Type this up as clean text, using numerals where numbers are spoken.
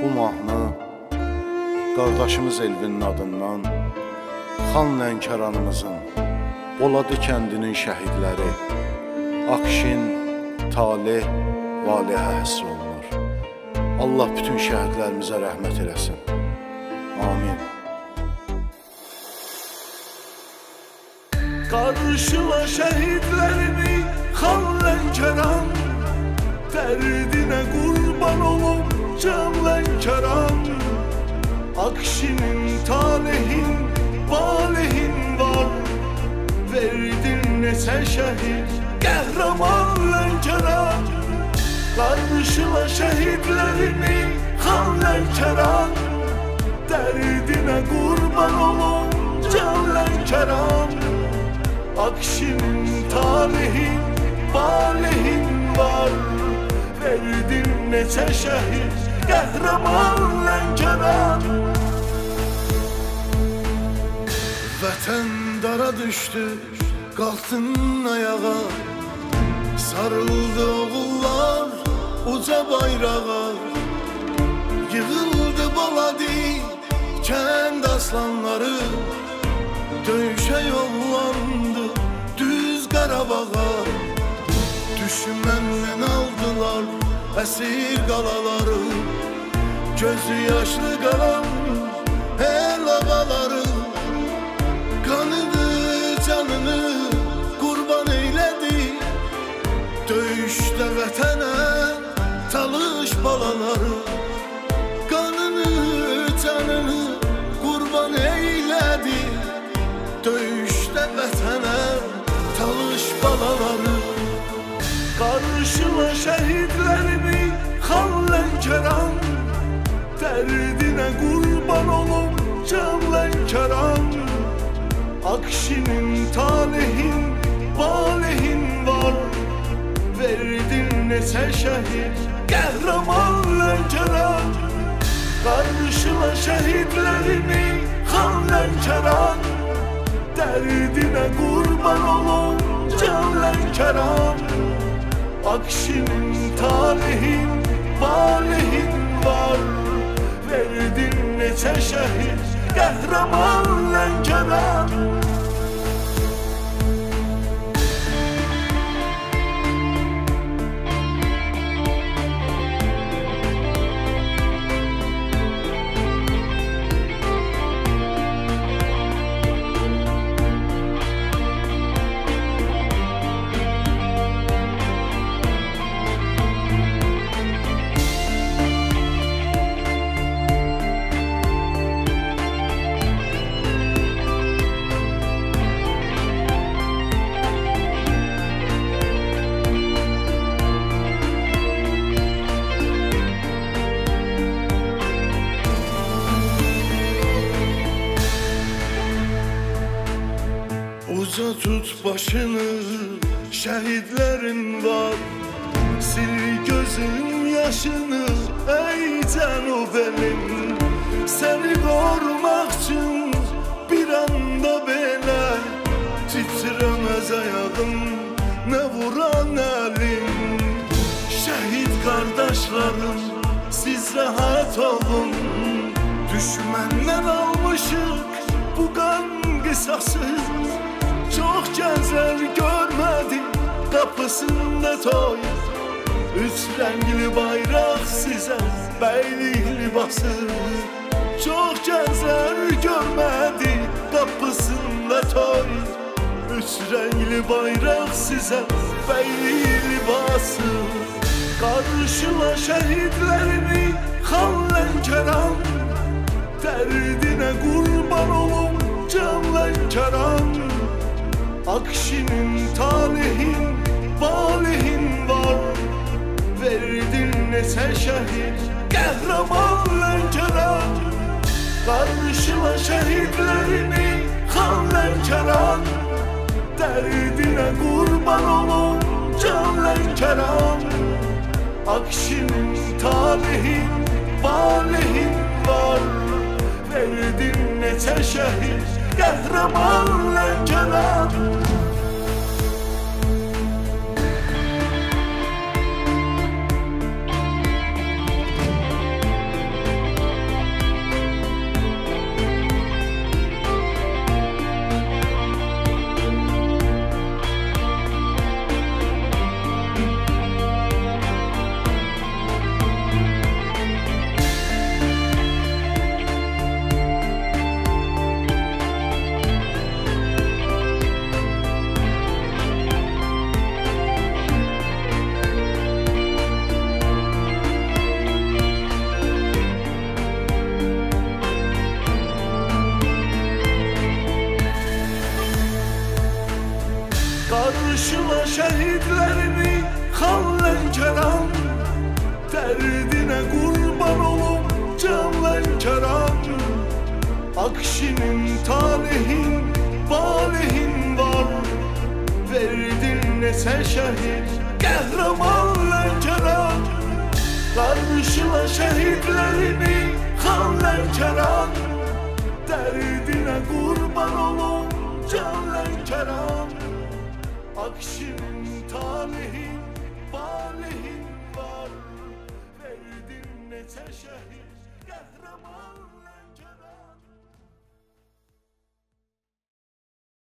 bu mahnı qardaşımız Elvinin adından Xan Lənkəranımızın Boladı kəndinin şəhidləri Akşin, Taleh, Valihə həsr olunur. Allah bütün şəhidlərimizə rəhmət eləsin. Amin. Karşıla şehitlerimi Xan Lənkəran, derdine kurban olum Can Lənkəran. Akşinin, Talehin, Valihin var, verdin neçə şehit Qəhrəman Lənkəran. Karşıla şehitlerimi Xan Lənkəran, derdine kurban olum Can Lənkəran. Akşinin, Talehin, Valihin var, verdin neçə şehit Qəhrəman Lənkəran. Vətən dara düşdü, qalxdın ayağa, sarıldı oğullar uca bayrağa. Yığıldı Boladi kənd aslanları, döyüşə yollandı düz Qarabağa. Düşməndən aldılar əsir qalaları, gözü yaşlı qalan el ağaları. Kanını, canını qurban eylədi, döyüşdə vətənə talış balaları. Kanını, canını qurban eylədi, döyüşdə vətənə talış balaları. Karşıla şehitlerimi Xan Lənkəran, derdine kurban olum Can Lənkəran. Akşinin, Talehin, Valihin var, verdin neçə şehit Qəhrəman Lənkəran. Karşıla şehitlerimi Xan Lənkəran, derdine kurban olum Can Lənkəran. Akşinin, Talehin, Valihin var, verdin neçə şehit Qəhrəman Lənkəran. Uca tut başını, şehitlerin var, sil gözün yaşını ey canım benim. Seni korumak için bir anda belə titremez ayağım, ne vuran elim. Şehit kardeşlerim, siz rahat olun, düşmenden almışık bu kan qisası. Çok gənclər görmədi qapısında toy, üç rəngli bayraq sizə bəylik libası. Çok gənclər görmədi qapısında toy, üç rəngli bayraq sizə bəylik libası. Karşıla şehitlerimi Xan Lənkəran, derdine kurban olum Can Lənkəran. Akşinin, Talehin, Valihin var, verdin neçə şehit Qəhrəman Lənkəran. Karşıla şehitlerimi Xan Lənkəran, derdine kurban olum Can Lənkəran. Akşinin, Talehin, Valihin var, verdin neçə şehit Qəhrəman Lənkəran. Akşinin talihin, balihin var. Verdin nesə şəhid, qəhrəman Lənkəran. Qarşıla şəhidlərini, xan Lənkəran. Dərdinə qurban olum, can Lənkəran. Akşinin talihin, balihin var. Verdin neçə şəhid, qəhrəman